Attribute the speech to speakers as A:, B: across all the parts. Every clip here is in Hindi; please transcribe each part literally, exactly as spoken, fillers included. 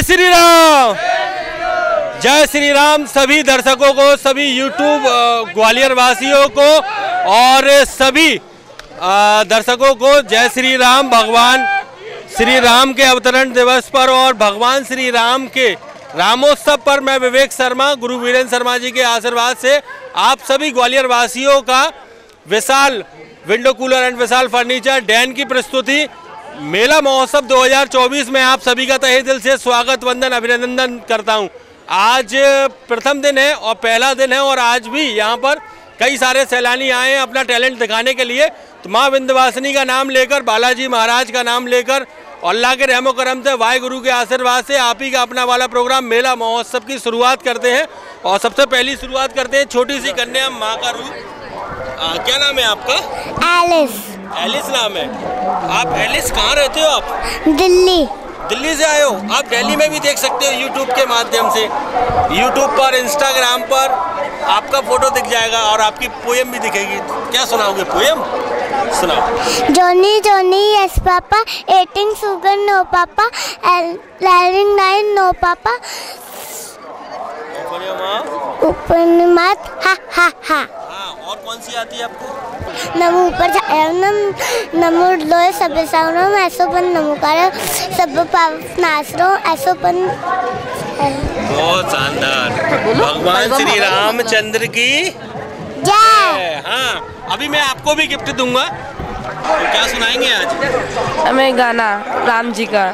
A: जय श्री राम, जय श्री राम। सभी दर्शकों को, सभी यूट्यूब ग्वालियर वासियों को और सभी दर्शकों को जय श्री राम। भगवान श्री राम के अवतरण दिवस पर और भगवान श्री राम के रामोत्सव पर मैं विवेक शर्मा, गुरु वीरेंद्र शर्मा जी के आशीर्वाद से आप सभी ग्वालियर वासियों का Vishal window cooler and Vishal furniture den की प्रस्तुति मेला महोत्सव दो हज़ार चौबीस में आप सभी का तहे दिल से स्वागत, वंदन, अभिनंदन करता हूं। आज प्रथम दिन है और पहला दिन है और आज भी यहां पर कई सारे सैलानी आए हैं अपना टैलेंट दिखाने के लिए। तो माँ विंध्यवासिनी का नाम लेकर, बालाजी महाराज का नाम लेकर और अल्लाह के रहमो करम से, वाहे गुरु के आशीर्वाद से आप ही का अपना वाला प्रोग्राम मेला महोत्सव की शुरुआत करते हैं। और सबसे पहली शुरुआत करते हैं छोटी सी कन्या माँ का रूप। आ, क्या नाम है आपका?
B: एलिस।
A: एलिस नाम है। आप एलिस कहाँ रहते हो आप?
B: दिल्ली।
A: दिल्ली से आए हो? आप दिल्ली में भी देख सकते हो यूट्यूब के माध्यम से। यूट्यूब पर, इंस्टाग्राम पर आपका फोटो दिख जाएगा और आपकी पोएम भी दिखेगी। क्या सुनाओगे पोएम? सुनाओ।
B: Johnny Johnny yes papa, eating sugar no papa, lying nine no papa, ऊपर मत हा हा हा।
A: हाँ, और कौन सी आती है आपको?
B: नमो ऊपर नम नमो लोय सब साउनो ऐसो पन नमो कार सब पाप नासरो ऐसो पन।
A: बहुत शानदार। भगवान श्री रामचंद्र की
B: जय।
A: हाँ, अभी मैं आपको भी गिफ्ट दूंगा। तो क्या सुनाएंगे आज?
C: हमें गाना राम जी का।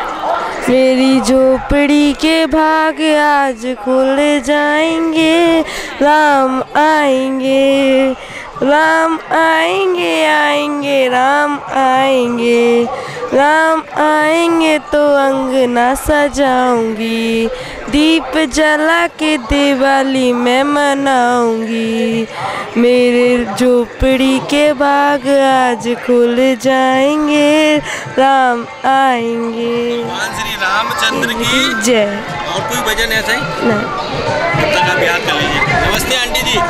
C: मेरी झोपड़ी के भाग आज खुल जाएंगे, राम आएंगे, राम आएंगे, आएंगे राम आएंगे, राम आएंगे तो अंगना सजाऊंगी, दीप जला के दिवाली मैं मनाऊंगी। मेरे झोपड़ी के बाग आज खुल जाएंगे, राम आएंगे।
A: भगवान श्री रामचंद्र की
C: जय।
A: और कोई भजन ऐसा ही?
C: नहीं।
A: तक आप याद कर लीजिए। नमस्ते आंटी जी।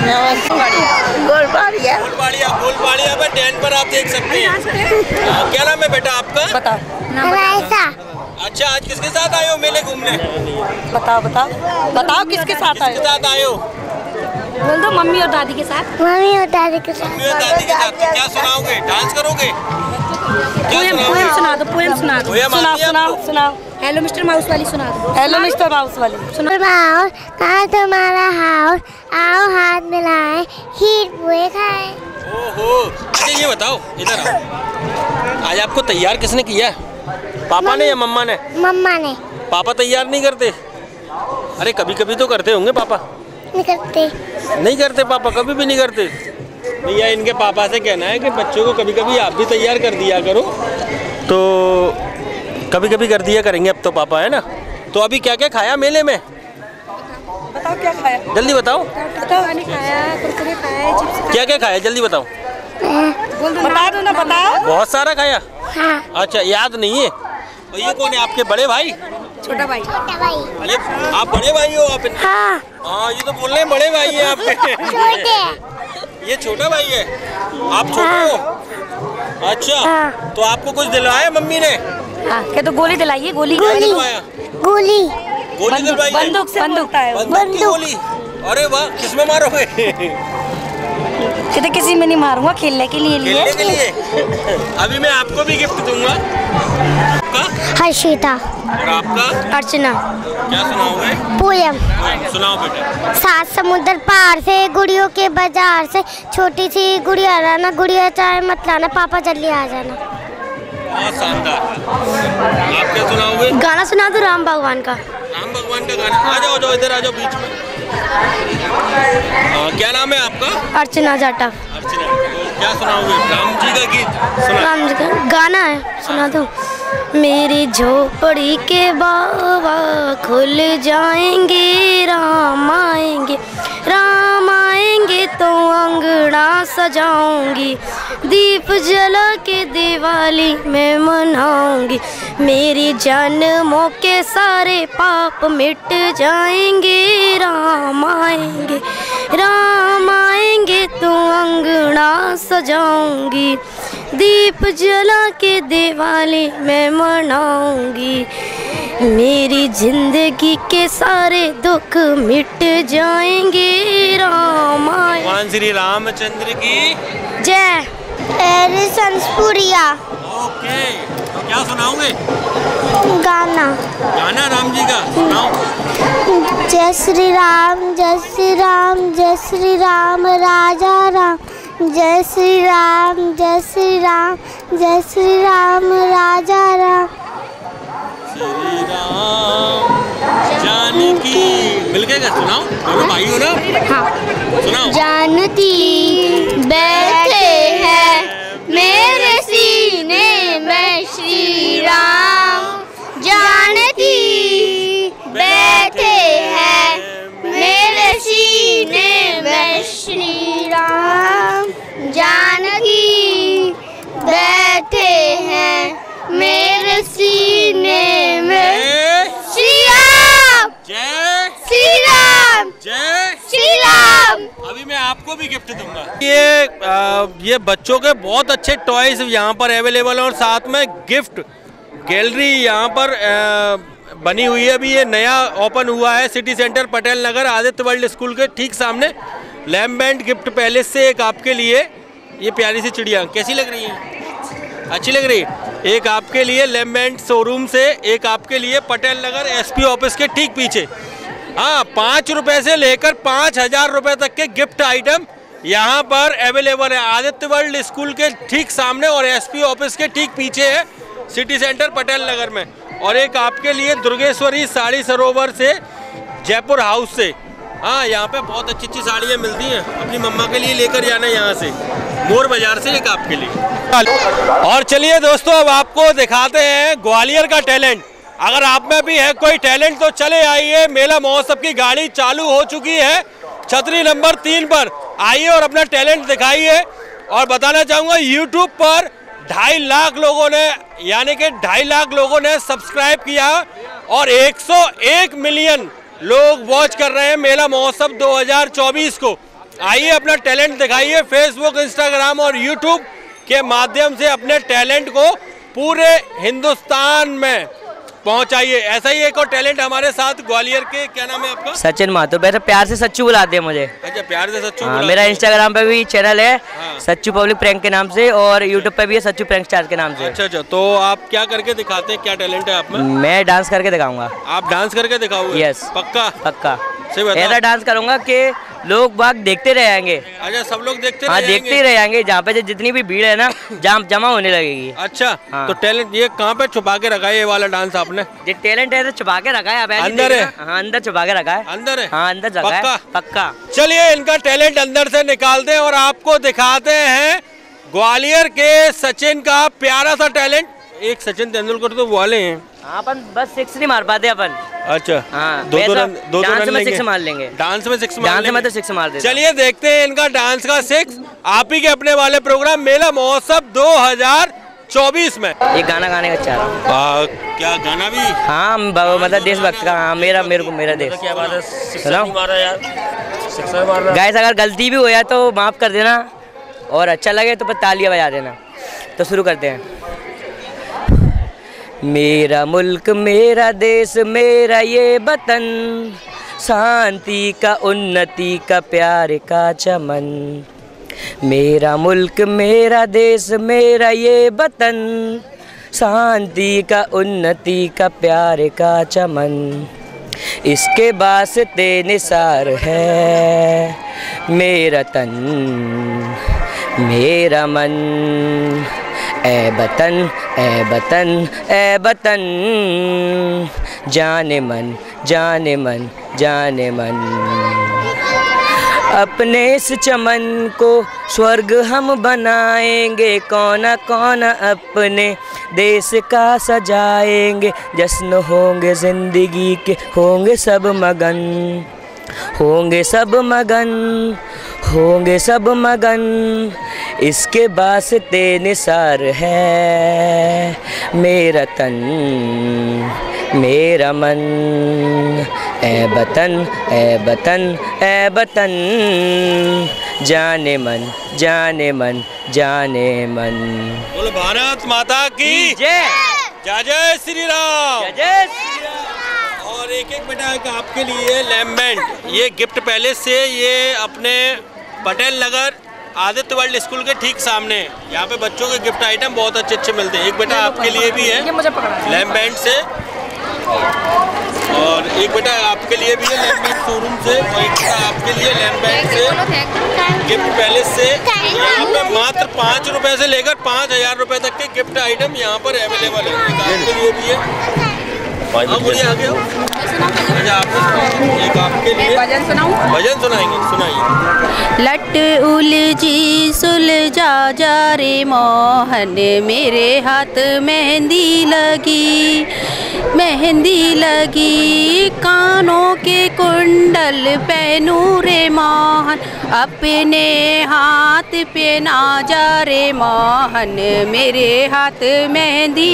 B: गोलबाड़िया।
A: गोलबाड़िया, गोलबाड़िया पर डैन पर आप देख सकते हैं। क्या नाम है बेटा आपका?
C: बताओ।
B: रायसा।
A: अच्छा, आज किसके साथ आए हो मेले घूमने?
C: बताओ बताओ बताओ किसके साथ आए?
A: किसके साथ आए हो?
C: बोल दो। मम्मी और दादी के साथ।
B: मम्मी और दादी के साथ।
A: मम्मी और दादी के साथ। तो क्या सुनाओगे? डांस करोगे?
C: पोएम पोएम सुना दो, पोएम सुना दो। सुनाओ सुनाओ सुनाओ।
D: हेलो मिस्टर माउस वाली सुना दो।
C: हेलो मिस्टर माउस वाली
B: सुनाओ। कहाँ तुम्हारा हाउस, आओ हाथ मिलाएं, खीर पुए खाएं।
A: ओहो। अच्छा ये बताओ, इधर आओ। आज आपको तैयार किसने किया? पापा ने या मम्मा ने?
B: मम्मा ने।
A: पापा तैयार नहीं करते? अरे कभी कभी तो करते होंगे पापा।
B: नहीं करते।
A: नहीं करते पापा? कभी भी नहीं करते? भैया इनके पापा से कहना है कि बच्चों को कभी कभी आप भी तैयार कर दिया करो। तो कभी कभी कर दिया करेंगे अब तो पापा, है ना? तो अभी क्या क्या खाया मेले में?
C: बताओ क्या खाया?
A: जल्दी बताओ।
D: बताओ। पानी खाया, कुरकुरे खाए, चिप्स।
A: क्या क्या खाया जल्दी बताओ।
D: बोल दो।
C: बता दो ना, बताओ।
A: बहुत सारा खाया।
B: हाँ।
A: अच्छा, याद नहीं है? और ये कौन है आपके बड़े भाई?
D: छोटा भाई।
B: छोटा भाई।
A: अरे आप बड़े भाई हो आप?
B: हाँ।
A: हाँ, ये तो बोल रहे हैं बड़े भाई है आपके।
B: छोटे।
A: ये छोटा भाई है, आप छोटे हो? अच्छा।
B: हाँ।
A: तो आपको कुछ दिलवाया मम्मी ने?
D: हाँ, क्या तो गोली दिलाइए? गोली।
A: क्या दिलवाया?
B: गोली।
A: गोली दिलवाई?
D: बंदूक से बंदूक है।
A: बंदूक की गोली? अरे वाह, किसमें मारोगे?
D: कहते किसी में नहीं मारूंगा, खेलने के लिए लिए।
A: खेलने के लिए। अभी मैं आपको भी गिफ्ट दूंगा। आपका?
B: हर्षिता।
A: और आपका?
B: अर्चना।
A: क्या सुनाओगे?
B: पोयम।
A: सुनाओ बेटा।
B: सात समुद्र पार से, गुड़ियों के बाजार से, छोटी सी गुड़िया लाना, गुड़िया चाहे मत लाना, पापा जल्दी आ जाना।
A: बहुत शानदार। आप क्या सुनाओगे?
B: गाना सुना दो राम भगवान का।
A: राम भगवान का गाना? आ जाओ, जाओ इधर आ जाओ बीच में। आ, क्या नाम है आपका?
B: अर्चना जाटव।
A: अर्चना। तो क्या सुनाओगे? राम जी का गीत सुना।
B: राम जी का गाना है, सुना दो। मेरी झोपड़ी के बाबा खुल जाएंगे, राम आएंगे, राम आएंगे तो अंगना सजाऊंगी, दीप जला के दिवाली मैं मनाऊंगी, मेरी जन्मों के सारे पाप मिट जाएंगे, राम आएंगे, राम आएंगे तो अंगना सजाऊंगी, दीप जला के दिवाली मैं मनाऊंगी,
E: मेरी जिंदगी के सारे दुख मिट जाएंगे रामायण।
A: भगवान श्री रामचंद्र की
E: जय।
B: संस्पुरिया।
A: ओके, तो क्या सुनाओगे?
B: गाना।
A: गाना राम जी का सुनाओ।
B: जय श्री राम जय श्री राम जय श्री राम राजा राम, जय श्री राम जय श्री राम जय श्री राम राजा राम।
A: श्री राम जानकी मिलके क्या सुनाओ, दोनों भाई हो ना? हाँ सुनाओ।
B: जानती बैठे हैं मेरे सीने में श्री राम, जानती बैठे हैं मेरे सीने में श्री राम, जानकी बैठे हैं मेरे सीने में श्री राम।
A: जय
B: श्री राम
A: जय
B: श्री राम।
A: अभी मैं आपको भी गिफ्ट दूंगा। ये आ, ये बच्चों के बहुत अच्छे टॉयज यहाँ पर अवेलेबल हैं और साथ में गिफ्ट गैलरी यहाँ पर आ, बनी हुई है। अभी ये नया ओपन हुआ है city centre Patel Nagar Aditya world school के ठीक सामने। लैम्बैंड गिफ्ट पैलेस से एक आपके लिए ये प्यारी सी चिड़िया कैसी लग रही है? अच्छी लग रही है। एक आपके लिए लैम्बैंड शोरूम से, एक आपके लिए पटेल नगर एसपी ऑफिस के ठीक पीछे। हाँ, पाँच रुपए से लेकर पाँच हजार रुपए तक के गिफ्ट आइटम यहाँ पर अवेलेबल है आदित्य वर्ल्ड स्कूल के ठीक सामने और एसपी ऑफिस के ठीक पीछे है सिटी सेंटर पटेल नगर में। और एक आपके लिए दुर्गेश्वरी साड़ी सरोवर से, जयपुर हाउस से। हाँ, यहाँ पे बहुत अच्छी अच्छी साड़ियाँ मिलती हैं, अपनी मम्मा के लिए लेकर जाना यहाँ से मोर बाजार से एक आपके लिए। और चलिए दोस्तों, अब आपको दिखाते हैं ग्वालियर का टैलेंट। अगर आप में भी है कोई टैलेंट तो चले आइए, मेला महोत्सव की गाड़ी चालू हो चुकी है छतरी नंबर तीन पर। आइए और अपना टैलेंट दिखाइए। और बताना चाहूँगा यूट्यूब पर ढाई लाख लोगों ने यानी कि ढाई लाख लोगों ने सब्सक्राइब किया और एक सौ एक मिलियन लोग वॉच कर रहे हैं मेला महोत्सव दो हज़ार चौबीस को। आइए अपना टैलेंट दिखाइए, फेसबुक, इंस्टाग्राम और यूट्यूब के माध्यम से अपने टैलेंट को पूरे हिंदुस्तान में पहुंचाइए। ऐसा ही एक और टैलेंट हमारे साथ ग्वालियर के, क्या नाम है आपका?
F: सचिन माथुर। वैसे प्यार से सच्चू बुलाते हैं मुझे।
A: अच्छा, प्यार से सच्चू।
F: हाँ, मेरा इंस्टाग्राम पे भी चैनल है। हाँ। सच्चू पब्लिक प्रैंक के नाम से और यूट्यूब पे भी है सच्चू प्रैंक स्टार के नाम से।
A: अच्छा अच्छा, तो आप क्या करके दिखाते हैं, क्या टैलेंट है आप में?
F: मैं डांस करके दिखाऊंगा।
A: आप डांस करके दिखाओगे?
F: यस,
A: पक्का
F: पक्का। ऐसा डांस करूंगा कि लोग बाग देखते रह जाएंगे।
A: अच्छा, सब लोग देखते
F: हाँ, देखते ही रह जाएंगे। जहाँ पे जितनी भी भीड़ है ना जाम जमा होने लगेगी।
A: अच्छा,
F: हाँ।
A: तो टैलेंट ये कहाँ पे छुपा के रखा है ये वाला डांस आपने?
F: ये टैलेंट है तो छुपा के रखा है। आप
A: अंदर है?
F: हाँ, अंदर छुपा के रखा है।
A: अंदर है?
F: हाँ, अंदर जगह है। पक्का।
A: चलिए इनका टैलेंट अंदर से निकालते हैं और आपको दिखाते हैं ग्वालियर के सचिन का प्यारा सा टैलेंट। एक सचिन तेंदुलकर तो वाले हैं।
F: हाँ, अपन बस सिक्स नहीं मार पाते अपन।
A: अच्छा,
F: हाँ,
A: दो दो रन, दो
F: डांस
A: रन
F: में सिक्स मार लेंगे।
A: डांस में सिक्स मार
F: डांस में तो सिक्स मार देते।
A: चलिए देखते हैं इनका डांस का सिक्स आप ही के अपने वाले प्रोग्राम मेला महोत्सव दो हज़ार चौबीस में।
F: ये गाना गाने का चाह रहा हूँ।
A: क्या गाना भी?
F: हाँ, मतलब देशभक्त का। हाँ, मेरा मेरे को मेरा देश।
A: क्या बात है?
F: गाइस, अगर गलती भी हो जाए तो माफ कर देना और अच्छा लगे तो तालियां बजा देना। तो शुरू करते हैं। मेरा मुल्क मेरा देश मेरा ये वतन, शांति का उन्नति का प्यार का चमन। मेरा मुल्क मेरा देश मेरा ये वतन, शांति का उन्नति का प्यार का चमन। इसके वास्ते निसार है मेरा तन मेरा मन। ए वतन ए वतन ए वतन, जाने मन जाने मन जाने मन। अपने इस चमन को स्वर्ग हम बनाएंगे, कौन कौन अपने देश का सजाएंगे। जश्न होंगे जिंदगी के होंगे सब मगन, होंगे सब मगन होंगे सब मगन। इसके वास्ते निसार है मेरा तन मेरा मन। ए वतन ए वतन ए वतन, जाने मन जाने मन जाने मन।
A: बोलो भारत माता की
F: जय।
A: जय जय श्री राम।
F: जय जय श्री राम।
A: एक एक बेटा एक आपके लिए लैम्बेंट, ये गिफ्ट पैलेस से, ये अपने पटेल नगर आदित्य वर्ल्ड स्कूल के ठीक सामने है। यहाँ पे बच्चों के गिफ्ट आइटम बहुत अच्छे अच्छे मिलते हैं। एक बेटा आपके लिए भी है लैम्बेंट से, और एक बेटा आपके लिए भी है लैम्बेंट शोरूम से, और एक बेटा आपके लिए लैम्बेंट से गिफ्ट पैलेस से। यहाँ पे मात्र पाँच रुपए से लेकर पाँच हजार रुपए तक के गिफ्ट आइटम यहाँ पर अवेलेबल है। एक आपके लिए भी है, बोलिए आगे हो। अच्छा आपने एक आपके लिए भजन सुनाऊं? भजन सुनाएंगे, सुनाइए।
G: लट उलझी सुलझा जा रे मोहन, मेरे हाथ मेहंदी लगी, मेहंदी लगी, कानों के कुंडल पहनूं रे मोहन, अपने हाथ पे ना जा रे मोहन, मेरे हाथ मेहंदी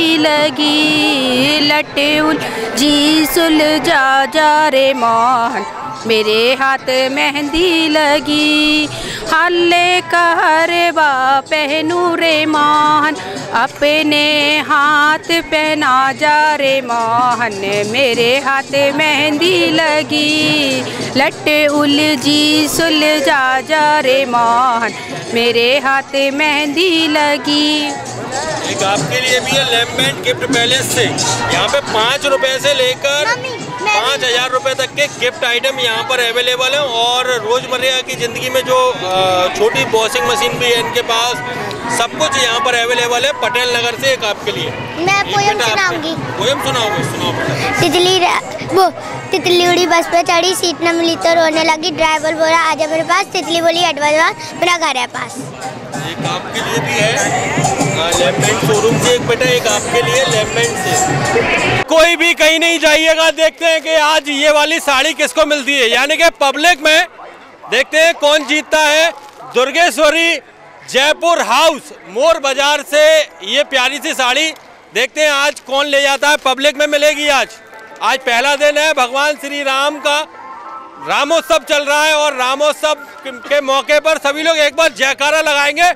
G: लगी। लट उलझी सुलझा जा रे मोहन, मेरे हाथ मेहंदी लगी, हल्ले का हरवा पहनूं रे मोहन, अपने हाथ पहना जा रे मोहन, मेरे हाथ मेहंदी लगी। लट उलझी सुलझा जा रे मोहन, मेरे हाथ मेहंदी लगी।
A: एक आपके लिए भी है लैम्बेंट गिफ्ट पैलेस से। यहाँ पे पाँच रुपए से लेकर पाँच हजार रुपए तक के गिफ्ट आइटम यहाँ पर अवेलेबल हैं, और रोजमर्रा की ज़िंदगी में जो छोटी वॉशिंग मशीन भी है इनके पास, सब कुछ यहाँ पर अवेलेबल है पटेल नगर से। एक आपके लिए
B: मैं पोयम सुनाऊंगी।
A: पोयम सुनाओगे? सुनाओ।
B: तितली वो तितली उड़ी बस पे चढ़ी, सीट न मिली तो रोने लगी, ड्राइवर बोला आजा मेरे पास, तितली बोली एडवांस मेरा घर है पास।
A: एक आपके लिए भी है लैम्बेंट शोरूम से, एक बेटा एक आपके लिए लैम्बेंट से। कोई भी कहीं नहीं जाइएगा, देखते हैं कि आज ये वाली साड़ी किसको मिलती है, यानी कि पब्लिक में। देखते हैं कौन जीतता है। दुर्गेश्वरी जयपुर हाउस मोर बाजार से ये प्यारी सी साड़ी, देखते हैं आज कौन ले जाता है। पब्लिक में मिलेगी आज। आज पहला दिन है, भगवान श्री राम का रामोत्सव चल रहा है, और रामोत्सव के मौके पर सभी लोग एक बार जयकारा लगाएंगे,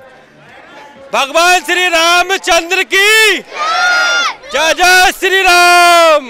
A: भगवान श्री रामचंद्र की जय जय श्री राम।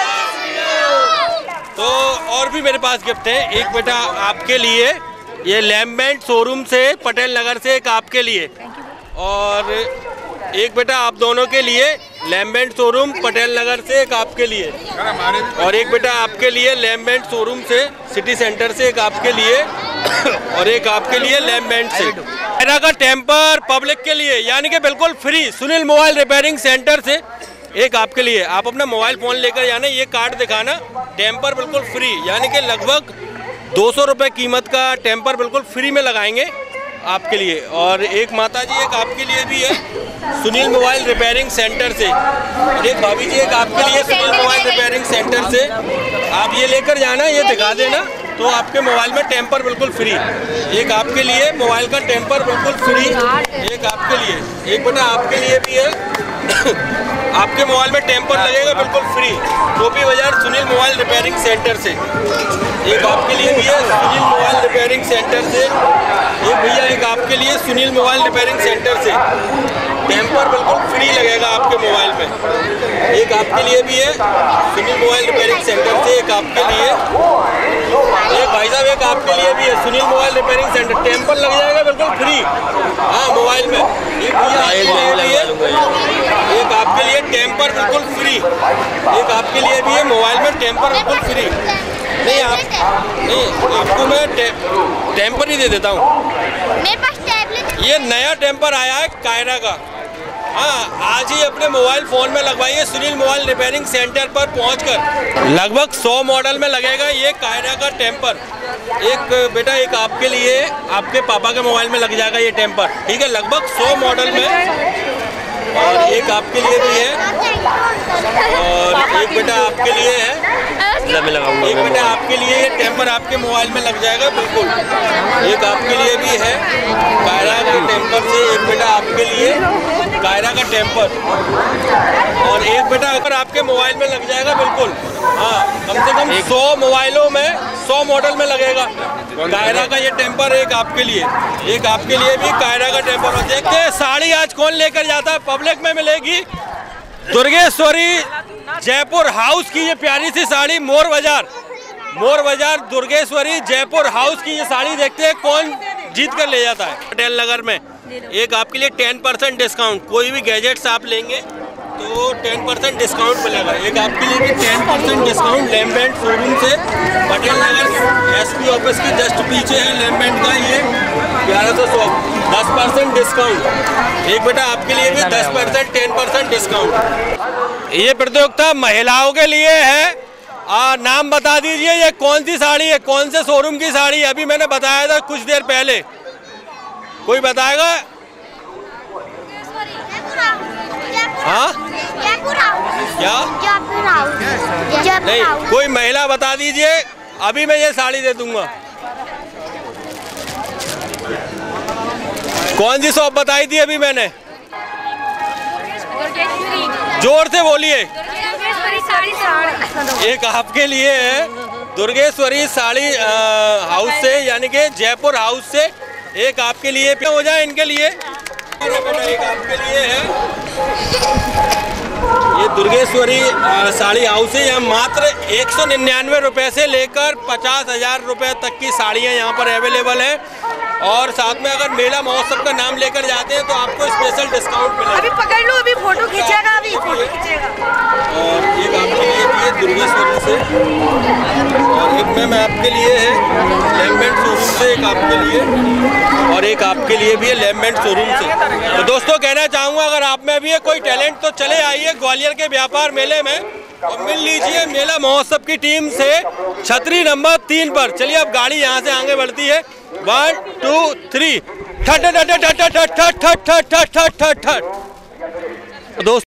A: तो और भी मेरे पास गिफ्ट है। एक बेटा आपके लिए ये लैम्बेंट शोरूम से पटेल नगर से, एक आपके लिए, और एक बेटा आप दोनों के लिए लैम्बेंट शोरूम पटेल नगर से, एक आपके लिए, और एक बेटा आपके लिए लैम्बेंट शोरूम से सिटी सेंटर से, एक आपके लिए, और एक आपके लिए लैम्बेंट से। कायरा का टेम्पर पब्लिक के लिए, यानी कि बिल्कुल free, Sunil mobile repairing centre से एक आपके लिए। आप अपना मोबाइल फ़ोन लेकर जाना, ये कार्ड दिखाना, टेम्पर बिल्कुल फ्री, यानी कि लगभग दो सौ रुपये कीमत का टेम्पर बिल्कुल फ्री में लगाएंगे आपके लिए। और एक माता जी एक आपके लिए भी है सुनील मोबाइल रिपेयरिंग सेंटर से, एक भाभी जी एक आपके लिए सुनील मोबाइल रिपेयरिंग सेंटर से। आप ये लेकर जाना, ये दिखा देना, तो आपके मोबाइल में टेम्पर बिल्कुल फ्री। एक आपके लिए मोबाइल का टेम्पर बिल्कुल फ्री, एक आपके लिए। एक बेटा आपके लिए भी है आपके मोबाइल में टेम्पर लगेगा बिल्कुल फ्री, टोपी बाजार सुनील मोबाइल रिपेयरिंग सेंटर से। एक आपके लिए भी है सुनील मोबाइल रिपेयरिंग सेंटर से। एक भैया एक आपके लिए सुनील मोबाइल रिपेयरिंग सेंटर से, टेम्पर बिल्कुल फ्री लगेगा आपके मोबाइल में। एक आपके लिए भी है सुनील मोबाइल रिपेयरिंग सेंटर से, एक आपके लिए। एक भाई साहब एक आपके लिए भी है Sunil mobile repairing centre, temper लग जाएगा बिल्कुल फ्री, हाँ मोबाइल में। एक भैया एक आपके लिए टेम्पर बिल्कुल फ्री, एक आपके लिए भी है मोबाइल में टेम्पर बिल्कुल फ्री। नहीं आप नहीं, आपको मैं टे, टेम्पर ही दे देता हूँ।
B: मेरे पास टैबलेट,
A: ये नया टेम्पर आया है कायरा का, हाँ आज ही अपने मोबाइल फ़ोन में लगवाइए सुनील मोबाइल रिपेयरिंग सेंटर पर पहुंचकर। लगभग सौ मॉडल में लगेगा ये कायरा का टेम्पर। एक बेटा एक आपके लिए, आपके पापा के मोबाइल में लग जाएगा ये टेम्पर, ठीक है, लगभग सौ मॉडल में। और एक आपके लिए भी है, और एक बेटा आपके लिए है, एक बेटा आपके लिए ये टेम्पर आपके मोबाइल में लग जाएगा बिल्कुल। एक आपके लिए भी है कायरा के टेम्पर से, एक बेटा आपके लिए कायरा का टेम्पर, और एक बेटा अगर आपके मोबाइल में लग जाएगा बिल्कुल, हाँ कम से कम सौ मोबाइलों में सौ मॉडल में लगेगा कायरा का ये टेम्पर। एक आपके लिए, एक आपके लिए भी कायरा का टेम्पर। देखते हैं साड़ी आज कौन लेकर जाता है, पब्लिक में मिलेगी दुर्गेश्वरी जयपुर हाउस की ये प्यारी सी साड़ी, मोर बाजार मोर बाजार दुर्गेश्वरी जयपुर हाउस की ये साड़ी देखते हैं कौन जीत कर ले जाता है। पटेल नगर में एक आपके लिए टेन परसेंट डिस्काउंट, कोई भी गैजेट्स आप लेंगे तो टेन परसेंट डिस्काउंट मिलेगा। एक आपके लिए भी ten percent discount Lambent showroom से, पटेल नगर एसपी ऑफिस के जस्ट पीछे है लैम्बेंट का ये ग्यारह सौ शॉप, दस परसेंट डिस्काउंट। एक बेटा आपके लिए भी दस परसेंट टेन परसेंट डिस्काउंट। ये प्रतियोगिता महिलाओं के लिए है। आ, नाम बता दीजिए ये कौन सी साड़ी है, कौन से शोरूम की साड़ी है? अभी मैंने बताया था कुछ देर पहले, कोई बताएगा? हाँ क्या नहीं, कोई महिला बता दीजिए, अभी मैं ये साड़ी दे दूंगा। कौन सी शॉप बताई थी अभी मैंने? जोर से बोलिए। एक आपके लिए है दुर्गेश्वरी साड़ी हाउस से, यानी कि जयपुर हाउस से। एक आपके लिए हो जाए इनके लिए, एक आपके लिए है ये दुर्गेश्वरी साड़ी हाउस है। यहाँ मात्र एक सौ निन्यानवे रुपये से लेकर पचास हजार रुपये तक की साड़ियाँ यहाँ पर अवेलेबल हैं। और साथ में अगर मेला महोत्सव का नाम लेकर जाते हैं तो आपको स्पेशल डिस्काउंट मिलेगा।
D: अभी पकड़ लो, अभी फोटो खींचेगा, अभी फोटो खींचेगा।
A: और एक आपके लिए भी है दुर्गेश्वरी से, और एक में मैं आपके लिए है लैम्बेंट शोरूम से, एक आपके लिए और एक आपके लिए भी है लैम्बेंट शोरूम से। तो दोस्तों कहना चाहूँगा अगर आप में भी है कोई टैलेंट तो चले आइए ग्वालियर के व्यापार मेले में और मिल लीजिए मेला महोत्सव की टीम से छतरी नंबर तीन पर। चलिए अब गाड़ी यहाँ से आगे बढ़ती है। वन टू थ्री, ठट ठट ठट ठट ठट ठट ठट ठट ठट ठट। दोस्तों